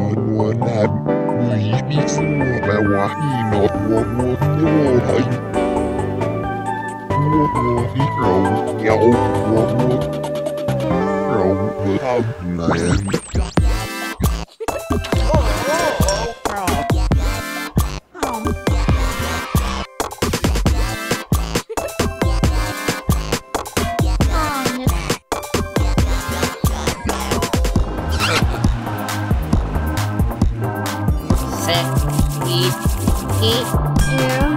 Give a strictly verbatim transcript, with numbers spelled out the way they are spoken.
ตัวนั้นมีมีสัวแปลว่าอีนอตัววัวตัวไทยวัววัวที่เราเกี่ยววัววัวเราเพื่อทำแรง Six, eight, eight, two.